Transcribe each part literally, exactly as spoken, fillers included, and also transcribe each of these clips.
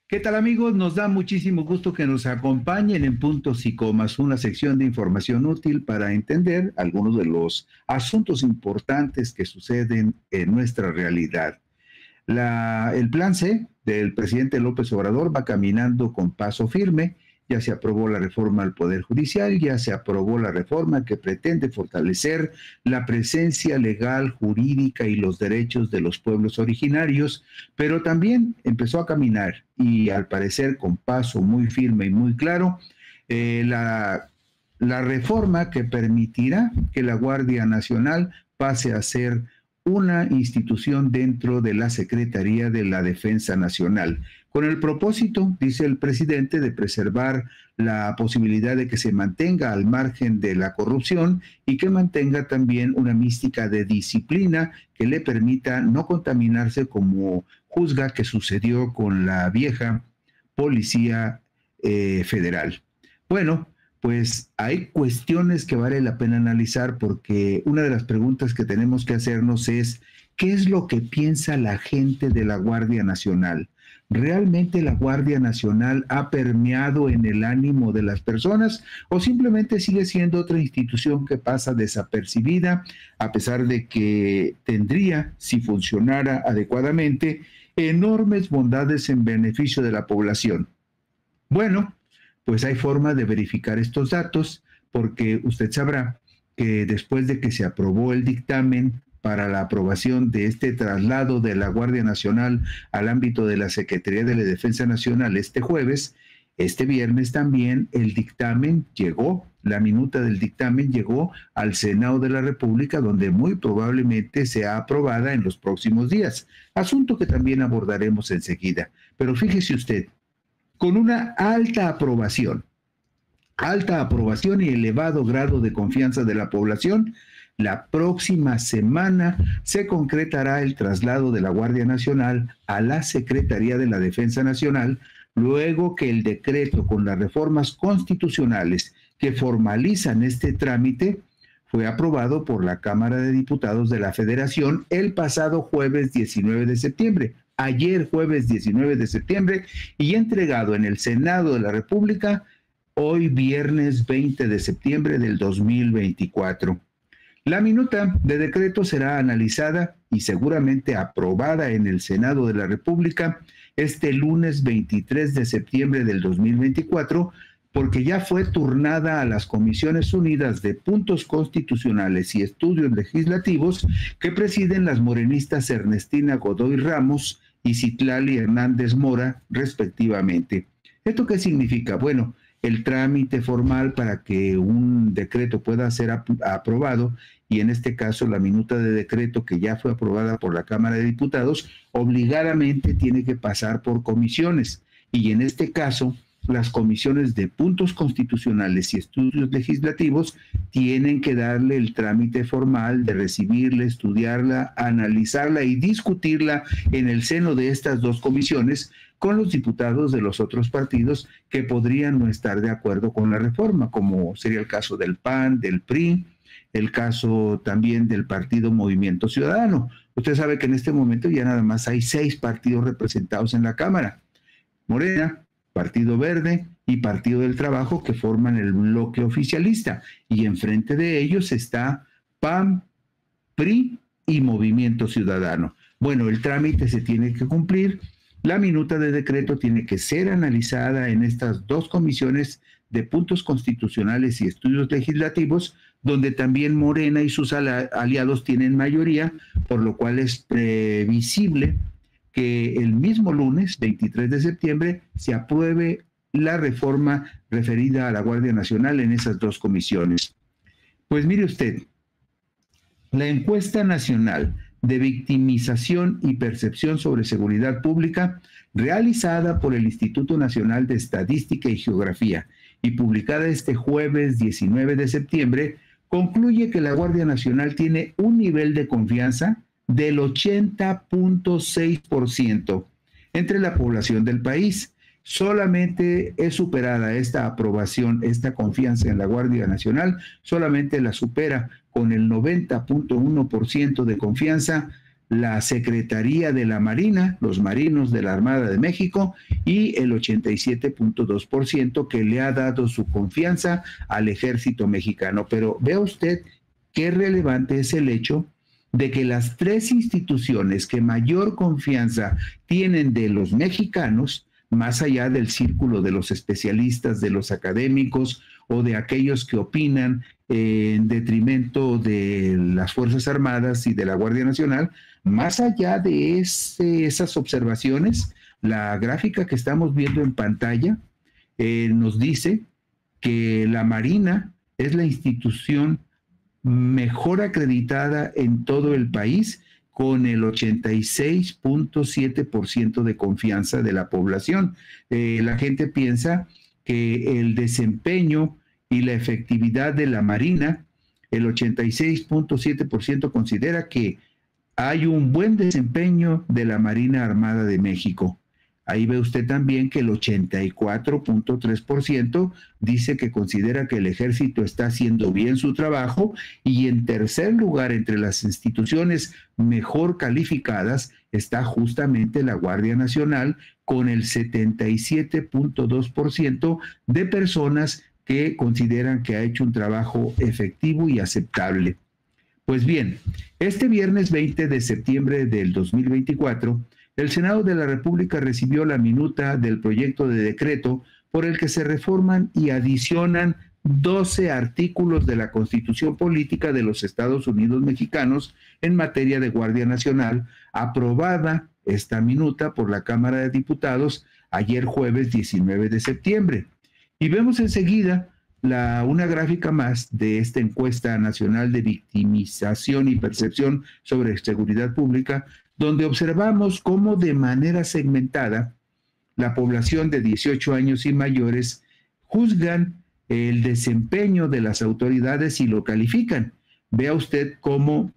¿Qué tal, amigos? Nos da muchísimo gusto que nos acompañen en Puntos y Comas, una sección de información útil para entender algunos de los asuntos importantes que suceden en nuestra realidad. La, el plan C del presidente López Obrador va caminando con paso firme. Ya se aprobó la reforma al Poder Judicial, ya se aprobó la reforma que pretende fortalecer la presencia legal, jurídica y los derechos de los pueblos originarios, pero también empezó a caminar y al parecer con paso muy firme y muy claro, eh, la, la reforma que permitirá que la Guardia Nacional pase a ser una institución dentro de la Secretaría de la Defensa Nacional, con el propósito, dice el presidente, de preservar la posibilidad de que se mantenga al margen de la corrupción y que mantenga también una mística de disciplina que le permita no contaminarse como juzga que sucedió con la vieja Policía eh, Federal. Bueno, pues hay cuestiones que vale la pena analizar porque una de las preguntas que tenemos que hacernos es, ¿qué es lo que piensa la gente de la Guardia Nacional? ¿Realmente la Guardia Nacional ha permeado en el ánimo de las personas o simplemente sigue siendo otra institución que pasa desapercibida a pesar de que tendría, si funcionara adecuadamente, enormes bondades en beneficio de la población? Bueno, pues hay forma de verificar estos datos porque usted sabrá que después de que se aprobó el dictamen para la aprobación de este traslado de la Guardia Nacional al ámbito de la Secretaría de la Defensa Nacional este jueves, este viernes también el dictamen llegó, la minuta del dictamen llegó al Senado de la República, donde muy probablemente sea aprobada en los próximos días, asunto que también abordaremos enseguida. Pero fíjese usted, con una alta aprobación, alta aprobación y elevado grado de confianza de la población, la próxima semana se concretará el traslado de la Guardia Nacional a la Secretaría de la Defensa Nacional, luego que el decreto con las reformas constitucionales que formalizan este trámite fue aprobado por la Cámara de Diputados de la Federación el pasado jueves diecinueve de septiembre. Ayer jueves diecinueve de septiembre y entregado en el Senado de la República hoy viernes veinte de septiembre del dos mil veinticuatro. La minuta de decreto será analizada y seguramente aprobada en el Senado de la República este lunes veintitrés de septiembre del dos mil veinticuatro, porque ya fue turnada a las Comisiones Unidas de Puntos Constitucionales y Estudios Legislativos que presiden las morenistas Ernestina Godoy Ramos y Citlali Hernández Mora, respectivamente. ¿Esto qué significa? Bueno, el trámite formal para que un decreto pueda ser ap aprobado, y en este caso la minuta de decreto que ya fue aprobada por la Cámara de Diputados, obligadamente tiene que pasar por comisiones, y en este caso las comisiones de puntos constitucionales y estudios legislativos tienen que darle el trámite formal de recibirla, estudiarla, analizarla y discutirla en el seno de estas dos comisiones con los diputados de los otros partidos que podrían no estar de acuerdo con la reforma, como sería el caso del P A N, del P R I, el caso también del Partido Movimiento Ciudadano. Usted sabe que en este momento ya nada más hay seis partidos representados en la Cámara: Morena, Partido Verde y Partido del Trabajo, que forman el bloque oficialista, y enfrente de ellos está P A N, P R I y Movimiento Ciudadano. Bueno, el trámite se tiene que cumplir. La minuta de decreto tiene que ser analizada en estas dos comisiones de puntos constitucionales y estudios legislativos, donde también Morena y sus aliados tienen mayoría, por lo cual es previsible que el mismo lunes, veintitrés de septiembre, se apruebe la reforma referida a la Guardia Nacional en esas dos comisiones. Pues mire usted, la encuesta nacional de victimización y percepción sobre seguridad pública, realizada por el Instituto Nacional de Estadística y Geografía y publicada este jueves diecinueve de septiembre, concluye que la Guardia Nacional tiene un nivel de confianza del ochenta punto seis por ciento entre la población del país. Solamente es superada esta aprobación, esta confianza en la Guardia Nacional, solamente la supera con el noventa punto uno por ciento de confianza la Secretaría de la Marina, los marinos de la Armada de México, y el ochenta y siete punto dos por ciento que le ha dado su confianza al ejército mexicano. Pero vea usted qué relevante es el hecho de que las tres instituciones que mayor confianza tienen de los mexicanos, más allá del círculo de los especialistas, de los académicos o de aquellos que opinan eh, en detrimento de las Fuerzas Armadas y de la Guardia Nacional, más allá de ese, esas observaciones, la gráfica que estamos viendo en pantalla eh, nos dice que la Marina es la institución mejor acreditada en todo el país, con el ochenta y seis punto siete por ciento de confianza de la población. Eh, la gente piensa que el desempeño y la efectividad de la Marina, el ochenta y seis punto siete por ciento considera que hay un buen desempeño de la Marina Armada de México. Ahí ve usted también que el ochenta y cuatro punto tres por ciento dice que considera que el ejército está haciendo bien su trabajo, y en tercer lugar entre las instituciones mejor calificadas está justamente la Guardia Nacional, con el setenta y siete punto dos por ciento de personas que consideran que ha hecho un trabajo efectivo y aceptable. Pues bien, este viernes veinte de septiembre del dos mil veinticuatro, el Senado de la República recibió la minuta del proyecto de decreto por el que se reforman y adicionan doce artículos de la Constitución Política de los Estados Unidos Mexicanos en materia de Guardia Nacional, aprobada esta minuta por la Cámara de Diputados ayer jueves diecinueve de septiembre. Y vemos enseguida la, una gráfica más de esta encuesta nacional de victimización y percepción sobre seguridad pública, donde observamos cómo de manera segmentada la población de dieciocho años y mayores juzgan el desempeño de las autoridades y lo califican. Vea usted cómo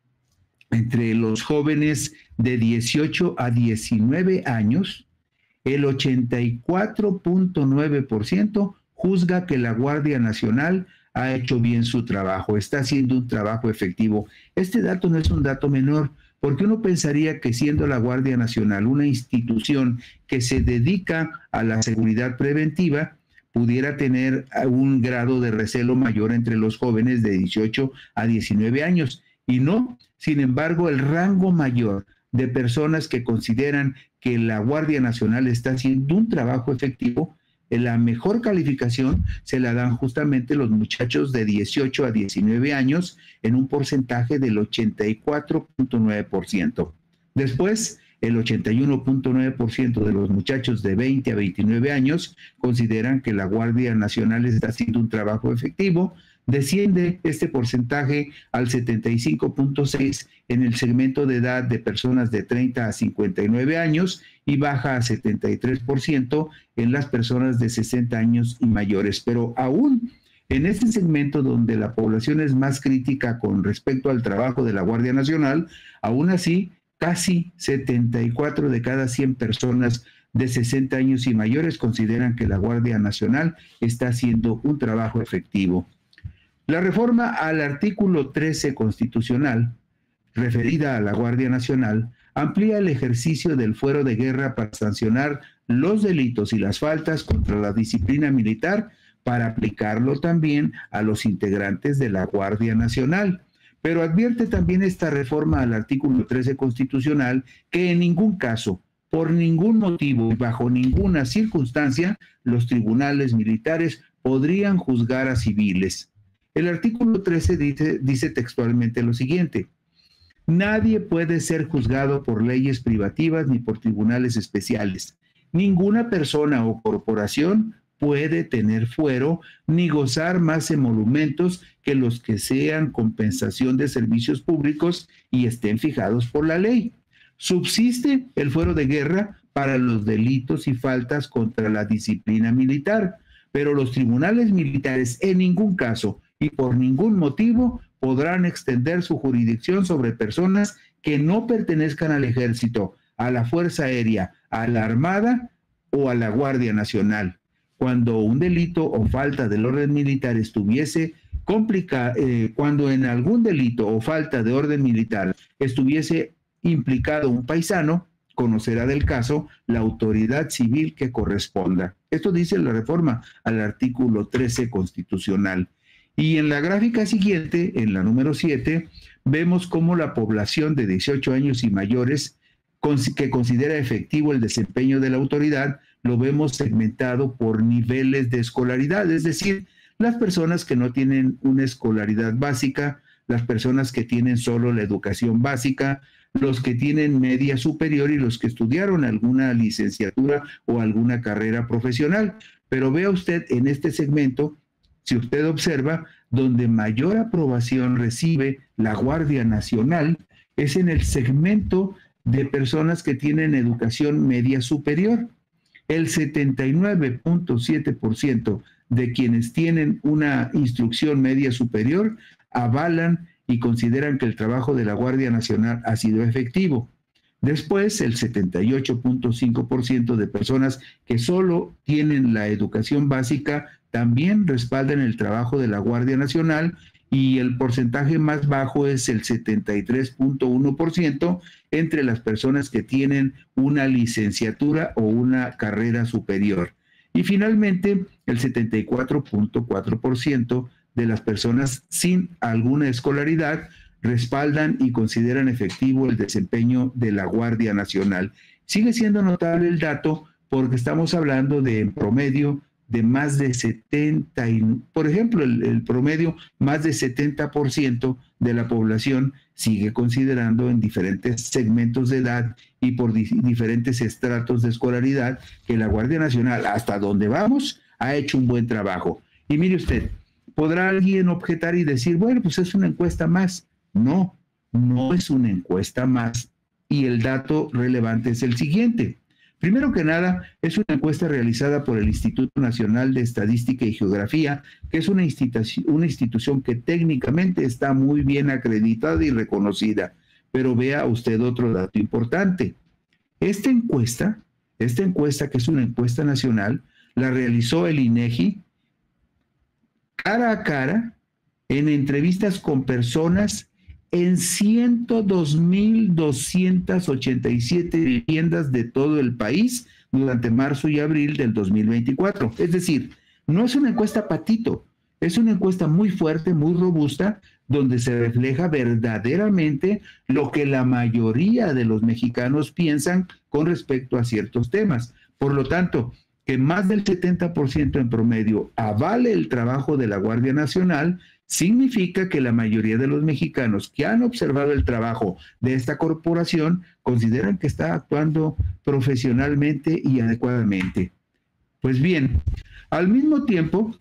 entre los jóvenes de dieciocho a diecinueve años, el ochenta y cuatro punto nueve por ciento juzga que la Guardia Nacional ha hecho bien su trabajo, está haciendo un trabajo efectivo. Este dato no es un dato menor, porque uno pensaría que siendo la Guardia Nacional una institución que se dedica a la seguridad preventiva, pudiera tener un grado de recelo mayor entre los jóvenes de dieciocho a diecinueve años. Y no, sin embargo, el rango mayor de personas que consideran que la Guardia Nacional está haciendo un trabajo efectivo, la mejor calificación se la dan justamente los muchachos de dieciocho a diecinueve años en un porcentaje del ochenta y cuatro punto nueve por ciento. Después, el ochenta y uno punto nueve por ciento de los muchachos de veinte a veintinueve años consideran que la Guardia Nacional está haciendo un trabajo efectivo. Desciende este porcentaje al setenta y cinco punto seis por ciento en el segmento de edad de personas de treinta a cincuenta y nueve años y baja a setenta y tres por ciento en las personas de sesenta años y mayores. Pero aún en este segmento donde la población es más crítica con respecto al trabajo de la Guardia Nacional, aún así casi setenta y cuatro de cada cien personas de sesenta años y mayores consideran que la Guardia Nacional está haciendo un trabajo efectivo. La reforma al artículo trece constitucional, referida a la Guardia Nacional, amplía el ejercicio del fuero de guerra para sancionar los delitos y las faltas contra la disciplina militar, para aplicarlo también a los integrantes de la Guardia Nacional. Pero advierte también esta reforma al artículo trece constitucional que en ningún caso, por ningún motivo y bajo ninguna circunstancia, los tribunales militares podrían juzgar a civiles. El artículo trece dice, dice textualmente lo siguiente: nadie puede ser juzgado por leyes privativas ni por tribunales especiales. Ninguna persona o corporación puede tener fuero ni gozar más emolumentos que los que sean compensación de servicios públicos y estén fijados por la ley. Subsiste el fuero de guerra para los delitos y faltas contra la disciplina militar, pero los tribunales militares en ningún caso y por ningún motivo podrán extender su jurisdicción sobre personas que no pertenezcan al Ejército, a la Fuerza Aérea, a la Armada o a la Guardia Nacional. Cuando un delito o falta del orden militar estuviese complicado, eh, cuando en algún delito o falta de orden militar estuviese implicado un paisano, conocerá del caso la autoridad civil que corresponda. Esto dice la reforma al artículo trece constitucional. Y en la gráfica siguiente, en la número siete, vemos cómo la población de dieciocho años y mayores que considera efectivo el desempeño de la autoridad, lo vemos segmentado por niveles de escolaridad, es decir, las personas que no tienen una escolaridad básica, las personas que tienen solo la educación básica, los que tienen media superior y los que estudiaron alguna licenciatura o alguna carrera profesional. Pero vea usted en este segmento, si usted observa, donde mayor aprobación recibe la Guardia Nacional es en el segmento de personas que tienen educación media superior. El setenta y nueve punto siete por ciento de quienes tienen una instrucción media superior avalan y consideran que el trabajo de la Guardia Nacional ha sido efectivo. Después, el setenta y ocho punto cinco por ciento de personas que solo tienen la educación básica también respaldan el trabajo de la Guardia Nacional, y el porcentaje más bajo es el setenta y tres punto uno por ciento entre las personas que tienen una licenciatura o una carrera superior. Y finalmente, el setenta y cuatro punto cuatro por ciento de las personas sin alguna escolaridad respaldan y consideran efectivo el desempeño de la Guardia Nacional. Sigue siendo notable el dato porque estamos hablando de, en promedio, de más de setenta, y, por ejemplo, el, el promedio, más de setenta por ciento de la población sigue considerando en diferentes segmentos de edad y por di diferentes estratos de escolaridad que la Guardia Nacional, hasta donde vamos, ha hecho un buen trabajo. Y mire usted, podrá alguien objetar y decir, bueno, pues es una encuesta más. No, no es una encuesta más. Y el dato relevante es el siguiente. Primero que nada, es una encuesta realizada por el Instituto Nacional de Estadística y Geografía, que es una institución, una institución que técnicamente está muy bien acreditada y reconocida. Pero vea usted otro dato importante. Esta encuesta, esta encuesta que es una encuesta nacional, la realizó el INEGI cara a cara en entrevistas con personas en ciento dos mil doscientas ochenta y siete viviendas de todo el país durante marzo y abril del dos mil veinticuatro. Es decir, no es una encuesta patito, es una encuesta muy fuerte, muy robusta, donde se refleja verdaderamente lo que la mayoría de los mexicanos piensan con respecto a ciertos temas. Por lo tanto, que más del setenta por ciento en promedio avale el trabajo de la Guardia Nacional, significa que la mayoría de los mexicanos que han observado el trabajo de esta corporación consideran que está actuando profesionalmente y adecuadamente. Pues bien, al mismo tiempo,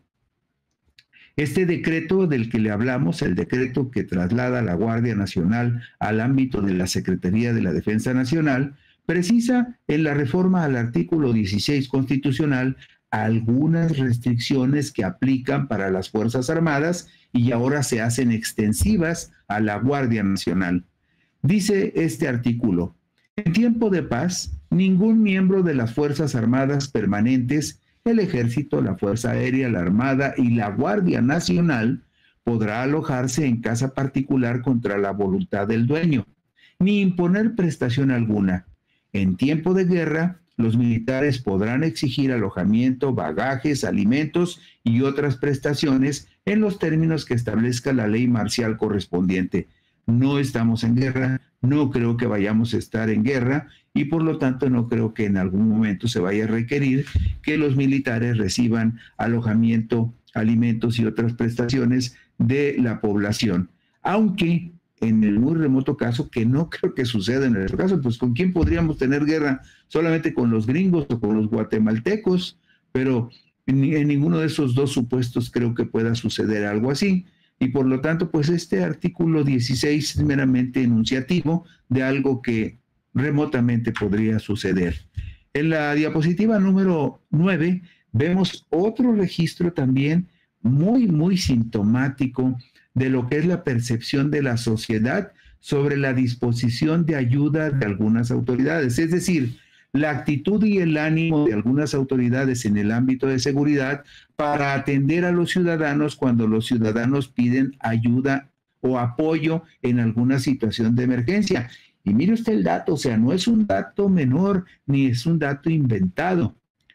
este decreto del que le hablamos, el decreto que traslada a la Guardia Nacional al ámbito de la Secretaría de la Defensa Nacional, precisa en la reforma al artículo dieciséis constitucional algunas restricciones que aplican para las Fuerzas Armadas y ahora se hacen extensivas a la Guardia Nacional. Dice este artículo: en tiempo de paz, ningún miembro de las Fuerzas Armadas permanentes, el Ejército, la Fuerza Aérea, la Armada y la Guardia Nacional podrá alojarse en casa particular contra la voluntad del dueño, ni imponer prestación alguna. En tiempo de guerra, los militares podrán exigir alojamiento, bagajes, alimentos y otras prestaciones en los términos que establezca la ley marcial correspondiente. No estamos en guerra, no creo que vayamos a estar en guerra y por lo tanto no creo que en algún momento se vaya a requerir que los militares reciban alojamiento, alimentos y otras prestaciones de la población. Aunque en el muy remoto caso, que no creo que suceda en el caso, pues ¿con quién podríamos tener guerra? Solamente con los gringos o con los guatemaltecos, pero en, en ninguno de esos dos supuestos creo que pueda suceder algo así. Y por lo tanto, pues este artículo dieciséis es meramente enunciativo de algo que remotamente podría suceder. En la diapositiva número nueve vemos otro registro también muy, muy sintomático de lo que es la percepción de la sociedad sobre la disposición de ayuda de algunas autoridades. Es decir, la actitud y el ánimo de algunas autoridades en el ámbito de seguridad para atender a los ciudadanos cuando los ciudadanos piden ayuda o apoyo en alguna situación de emergencia. Y mire usted el dato, o sea, no es un dato menor ni es un dato inventado.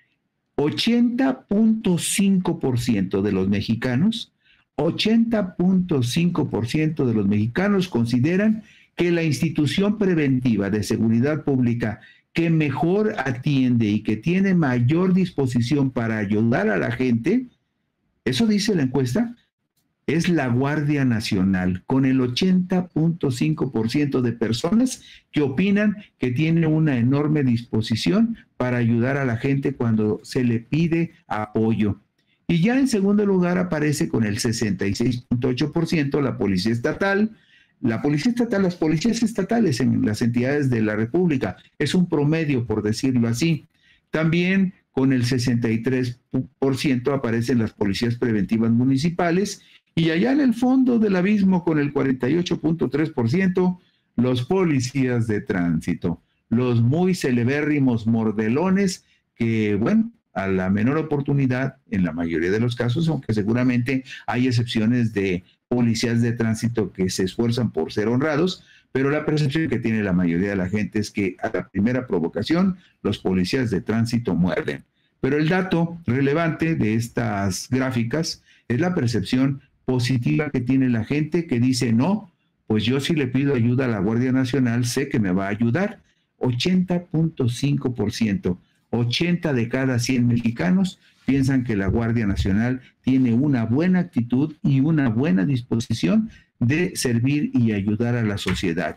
ochenta punto cinco por ciento de los mexicanos, ochenta punto cinco por ciento de los mexicanos consideran que la institución preventiva de seguridad pública que mejor atiende y que tiene mayor disposición para ayudar a la gente, eso dice la encuesta, es la Guardia Nacional, con el ochenta punto cinco por ciento de personas que opinan que tiene una enorme disposición para ayudar a la gente cuando se le pide apoyo. Y ya en segundo lugar aparece con el sesenta y seis punto ocho por ciento la Policía Estatal. La Policía Estatal, las policías estatales en las entidades de la República, es un promedio, por decirlo así. También con el sesenta y tres por ciento aparecen las policías preventivas municipales, y allá en el fondo del abismo, con el cuarenta y ocho punto tres por ciento, los policías de tránsito, los muy celebérrimos mordelones que, bueno, a la menor oportunidad, en la mayoría de los casos, aunque seguramente hay excepciones de policías de tránsito que se esfuerzan por ser honrados, pero la percepción que tiene la mayoría de la gente es que a la primera provocación, los policías de tránsito muerden. Pero el dato relevante de estas gráficas es la percepción positiva que tiene la gente, que dice, no, pues yo si le pido ayuda a la Guardia Nacional, sé que me va a ayudar. ochenta punto cinco por ciento, ochenta de cada cien mexicanos piensan que la Guardia Nacional tiene una buena actitud y una buena disposición de servir y ayudar a la sociedad.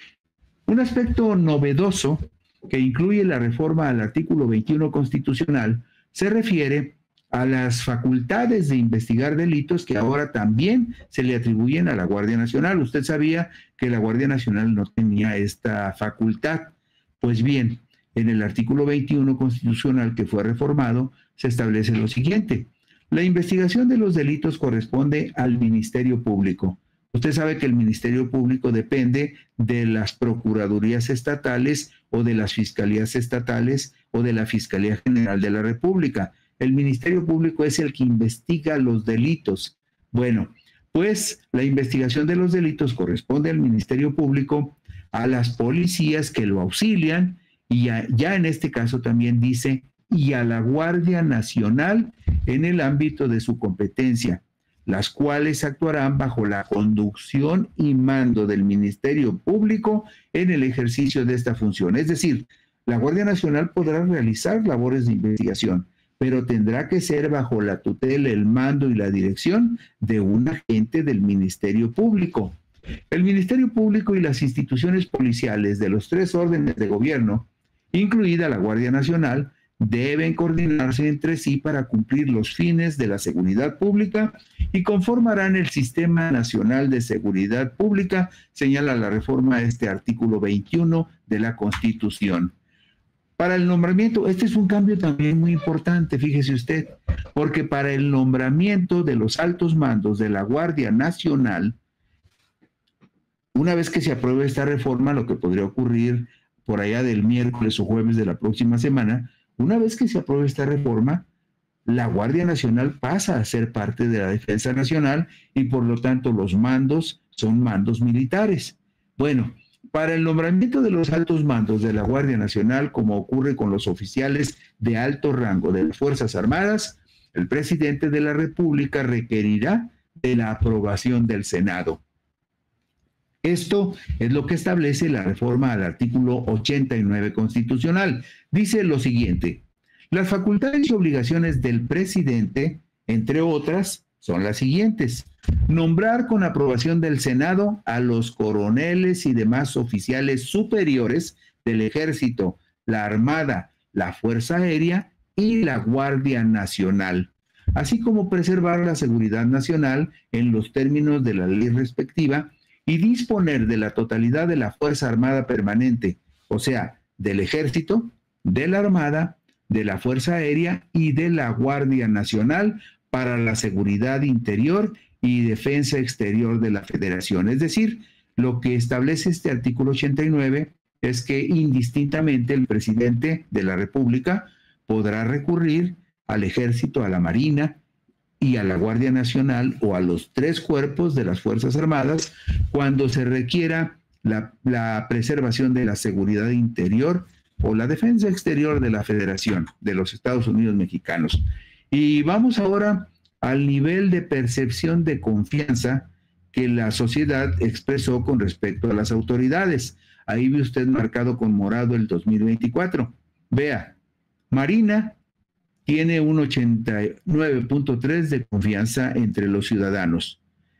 Un aspecto novedoso que incluye la reforma al artículo veintiuno constitucional se refiere a las facultades de investigar delitos que ahora también se le atribuyen a la Guardia Nacional. Usted sabía que la Guardia Nacional no tenía esta facultad. Pues bien, en el artículo veintiuno constitucional que fue reformado, se establece lo siguiente: la investigación de los delitos corresponde al Ministerio Público. Usted sabe que el Ministerio Público depende de las procuradurías estatales o de las fiscalías estatales o de la Fiscalía General de la República. El Ministerio Público es el que investiga los delitos. Bueno, pues la investigación de los delitos corresponde al Ministerio Público, a las policías que lo auxilian, y ya, ya en este caso también dice, y a la Guardia Nacional en el ámbito de su competencia, las cuales actuarán bajo la conducción y mando del Ministerio Público en el ejercicio de esta función. Es decir, la Guardia Nacional podrá realizar labores de investigación, pero tendrá que ser bajo la tutela, el mando y la dirección de un agente del Ministerio Público. El Ministerio Público y las instituciones policiales de los tres órdenes de gobierno, incluida la Guardia Nacional, deben coordinarse entre sí para cumplir los fines de la seguridad pública y conformarán el Sistema Nacional de Seguridad Pública, señala la reforma a este artículo veintiuno de la Constitución. Para el nombramiento, este es un cambio también muy importante, fíjese usted, porque para el nombramiento de los altos mandos de la Guardia Nacional, una vez que se apruebe esta reforma, lo que podría ocurrir por allá del miércoles o jueves de la próxima semana, una vez que se apruebe esta reforma, la Guardia Nacional pasa a ser parte de la Defensa Nacional y por lo tanto los mandos son mandos militares. Bueno, para el nombramiento de los altos mandos de la Guardia Nacional, como ocurre con los oficiales de alto rango de las Fuerzas Armadas, el presidente de la República requerirá de la aprobación del Senado. Esto es lo que establece la reforma al artículo ochenta y nueve constitucional. Dice lo siguiente: las facultades y obligaciones del presidente, entre otras, son las siguientes: nombrar con aprobación del Senado a los coroneles y demás oficiales superiores del Ejército, la Armada, la Fuerza Aérea y la Guardia Nacional, así como preservar la seguridad nacional en los términos de la ley respectiva y disponer de la totalidad de la Fuerza Armada Permanente, o sea, del Ejército, de la Armada, de la Fuerza Aérea y de la Guardia Nacional para la seguridad interior y defensa exterior de la Federación. Es decir, lo que establece este artículo ochenta y nueve es que indistintamente el presidente de la República podrá recurrir al Ejército, a la Marina y a la Guardia Nacional o a los tres cuerpos de las Fuerzas Armadas cuando se requiera la, la preservación de la seguridad interior o la defensa exterior de la Federación de los Estados Unidos Mexicanos. Y vamos ahora al nivel de percepción de confianza que la sociedad expresó con respecto a las autoridades. Ahí ve usted marcado con morado el dos mil veinticuatro. Vea, Marina tiene un ochenta y nueve punto tres de confianza entre los ciudadanos.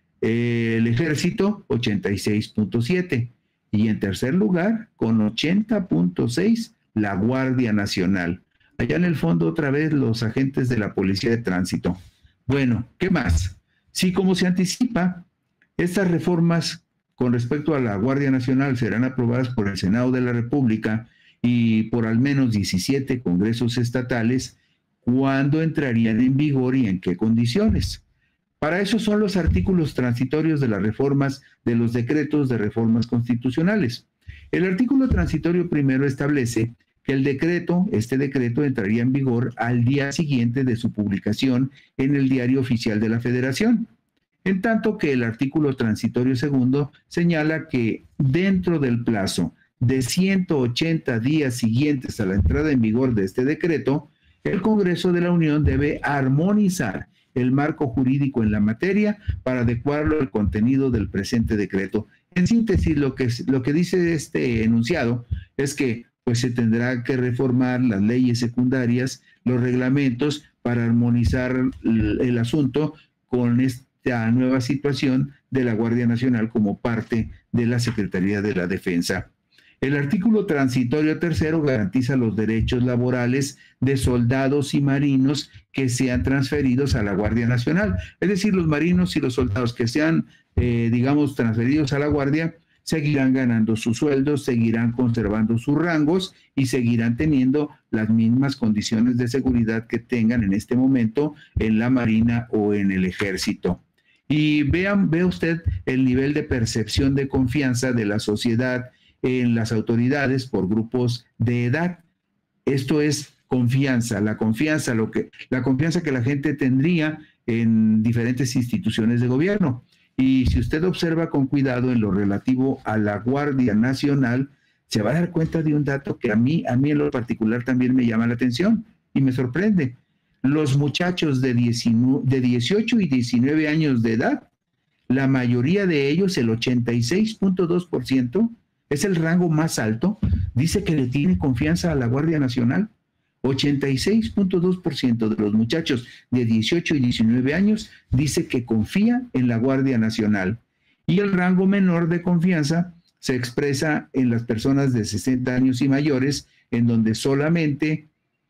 El Ejército, ochenta y seis punto siete. Y en tercer lugar, con ochenta punto seis, la Guardia Nacional. Allá en el fondo, otra vez, los agentes de la Policía de Tránsito. Bueno, ¿qué más? Sí, como se anticipa, estas reformas con respecto a la Guardia Nacional serán aprobadas por el Senado de la República y por al menos diecisiete congresos estatales. ¿Cuándo entrarían en vigor y en qué condiciones? Para eso son los artículos transitorios de las reformas de los decretos de reformas constitucionales. El artículo transitorio primero establece que el decreto, este decreto entraría en vigor al día siguiente de su publicación en el Diario Oficial de la Federación. En tanto que el artículo transitorio segundo señala que dentro del plazo de ciento ochenta días siguientes a la entrada en vigor de este decreto, el Congreso de la Unión debe armonizar el marco jurídico en la materia para adecuarlo al contenido del presente decreto. En síntesis, lo que, lo que dice este enunciado es que pues, se tendrá que reformar las leyes secundarias, los reglamentos, para armonizar el, el asunto con esta nueva situación de la Guardia Nacional como parte de la Secretaría de la Defensa. El artículo transitorio tercero garantiza los derechos laborales de soldados y marinos que sean transferidos a la Guardia Nacional. Es decir, los marinos y los soldados que sean, eh, digamos, transferidos a la Guardia, seguirán ganando sus sueldos, seguirán conservando sus rangos y seguirán teniendo las mismas condiciones de seguridad que tengan en este momento en la Marina o en el Ejército. Y vean, vea usted el nivel de percepción de confianza de la sociedad en las autoridades por grupos de edad. Esto es confianza, la confianza, lo que, la confianza que la gente tendría en diferentes instituciones de gobierno. Y si usted observa con cuidado en lo relativo a la Guardia Nacional, se va a dar cuenta de un dato que a mí, a mí en lo particular también me llama la atención y me sorprende. Los muchachos de, diecinueve, de dieciocho y diecinueve años de edad, la mayoría de ellos, el ochenta y seis punto dos por ciento, es el rango más alto, dice que le tiene confianza a la Guardia Nacional. ochenta y seis punto dos por ciento de los muchachos de dieciocho y diecinueve años dice que confía en la Guardia Nacional. Y el rango menor de confianza se expresa en las personas de sesenta años y mayores, en donde solamente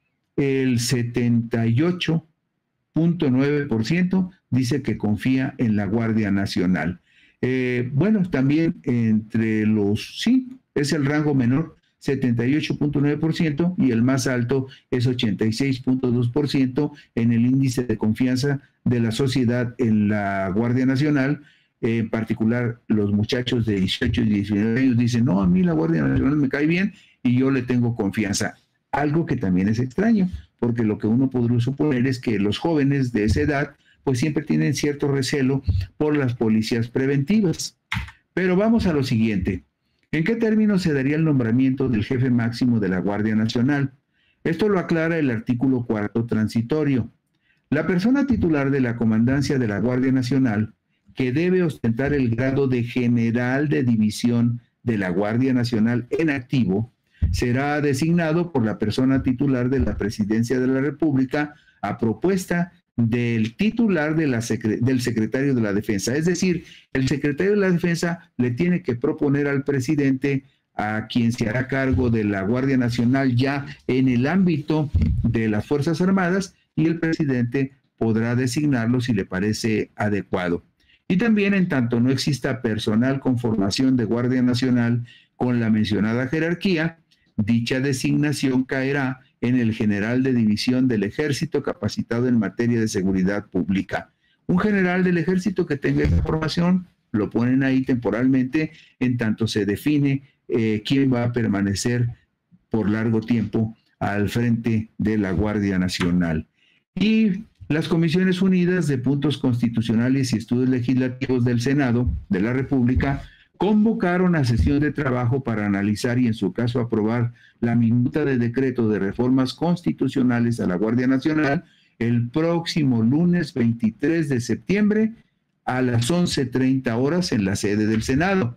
el setenta y ocho punto nueve por ciento dice que confía en la Guardia Nacional. Eh, bueno, también entre los, sí, es el rango menor, setenta y ocho punto nueve por ciento, y el más alto es ochenta y seis punto dos por ciento en el índice de confianza de la sociedad en la Guardia Nacional. Eh, en particular, los muchachos de dieciocho y diecinueve años dicen, no, a mí la Guardia Nacional me cae bien y yo le tengo confianza. Algo que también es extraño, porque lo que uno podría suponer es que los jóvenes de esa edad pues siempre tienen cierto recelo por las policías preventivas. Pero vamos a lo siguiente. ¿En qué términos se daría el nombramiento del jefe máximo de la Guardia Nacional? Esto lo aclara el artículo cuarto transitorio. La persona titular de la comandancia de la Guardia Nacional, que debe ostentar el grado de general de división de la Guardia Nacional en activo, será designado por la persona titular de la Presidencia de la República a propuesta del titular de la secre- del secretario de la Defensa. Es decir, el secretario de la Defensa le tiene que proponer al presidente a quien se hará cargo de la Guardia Nacional ya en el ámbito de las Fuerzas Armadas, y el presidente podrá designarlo si le parece adecuado. Y también, en tanto no exista personal con formación de Guardia Nacional con la mencionada jerarquía, dicha designación caerá en el general de división del Ejército capacitado en materia de seguridad pública. Un general del Ejército que tenga esa formación, lo ponen ahí temporalmente, en tanto se define eh, quién va a permanecer por largo tiempo al frente de la Guardia Nacional. Y las Comisiones Unidas de Puntos Constitucionales y Estudios Legislativos del Senado de la República convocaron a sesión de trabajo para analizar y en su caso aprobar la minuta de decreto de reformas constitucionales a la Guardia Nacional el próximo lunes veintitrés de septiembre a las once treinta horas en la sede del Senado.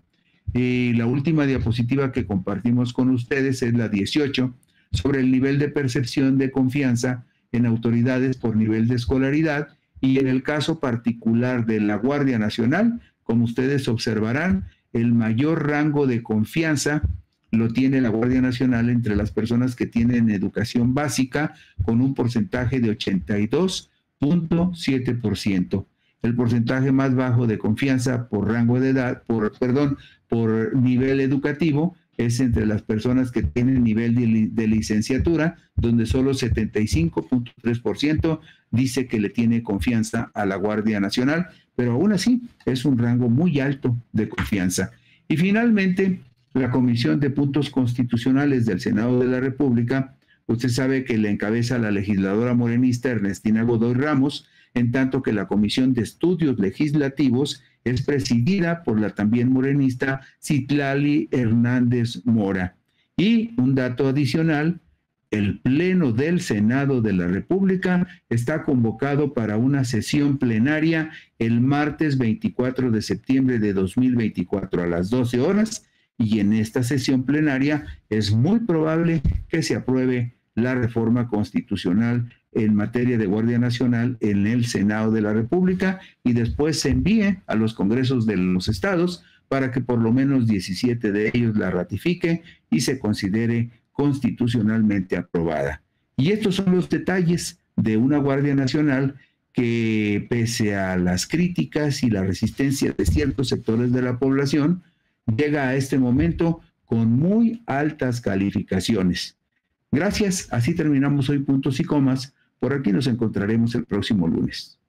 Y la última diapositiva que compartimos con ustedes es la dieciocho, sobre el nivel de percepción de confianza en autoridades por nivel de escolaridad y en el caso particular de la Guardia Nacional, como ustedes observarán, el mayor rango de confianza lo tiene la Guardia Nacional entre las personas que tienen educación básica con un porcentaje de ochenta y dos punto siete por ciento. El porcentaje más bajo de confianza por rango de edad, por, perdón, por nivel educativo, es entre las personas que tienen nivel de, de licenciatura, donde solo setenta y cinco punto tres por ciento dice que le tiene confianza a la Guardia Nacional, pero aún así es un rango muy alto de confianza. Y finalmente, la Comisión de Puntos Constitucionales del Senado de la República, usted sabe que le encabeza la legisladora morenista Ernestina Godoy Ramos, en tanto que la Comisión de Estudios Legislativos es presidida por la también morenista Citlali Hernández Mora. Y un dato adicional, el Pleno del Senado de la República está convocado para una sesión plenaria el martes veinticuatro de septiembre de dos mil veinticuatro a las doce horas, y en esta sesión plenaria es muy probable que se apruebe la reforma constitucional en materia de Guardia Nacional en el Senado de la República y después se envíe a los congresos de los estados para que por lo menos diecisiete de ellos la ratifique y se considere constitucionalmente aprobada. Y estos son los detalles de una Guardia Nacional que, pese a las críticas y la resistencia de ciertos sectores de la población, llega a este momento con muy altas calificaciones. Gracias, así terminamos hoy Puntos y Comas. Por aquí nos encontraremos el próximo lunes.